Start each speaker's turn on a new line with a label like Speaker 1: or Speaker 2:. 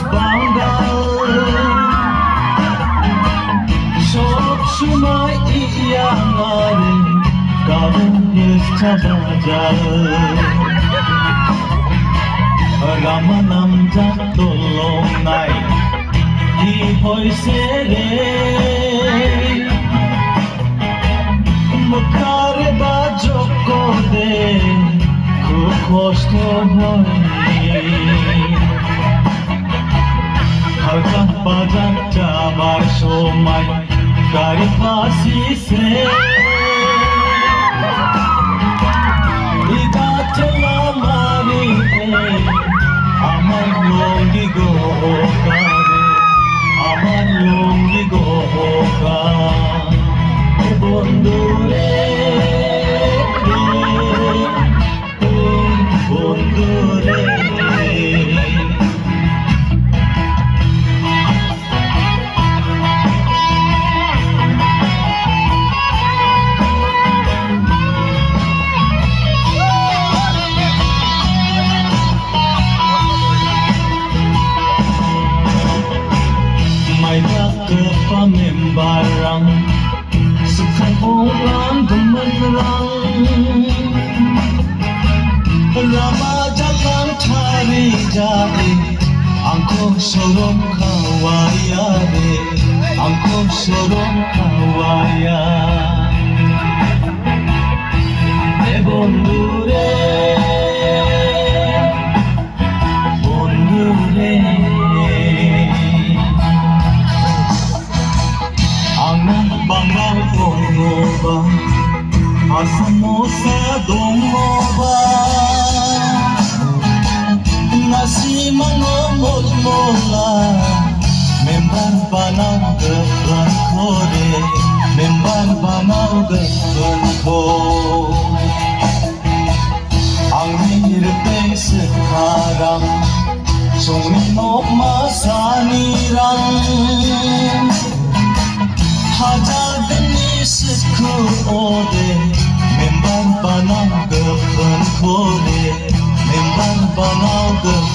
Speaker 1: বাঙ্গাল সব সময় ইয়াঙারে কারণের চাবাজাল রামানাম জাতলং নাই কি হইছে রে মুখারে বাজক দে খুব কষ্ট হয় হালকা বাজার যাবার সময় গাড়ি ফাঁসিছে ইদাচলা মারি আমার লঙ্গি গোকারে আমার লঙ্গি গোকা বন্ধুরে বন্ধুরে Pamembarang Sukang ulang gemerang Lama jalan cari jari Angko sorong kawaya re Angko sorong kawaya bondure bondure Bangal ongoba asamosa dongoba nasi mangomol mola memban banau geban kore memban banau geban ko angin repeng sekarang songinok masanirang hajar genis ku ode memban banau geban kore memban banau geban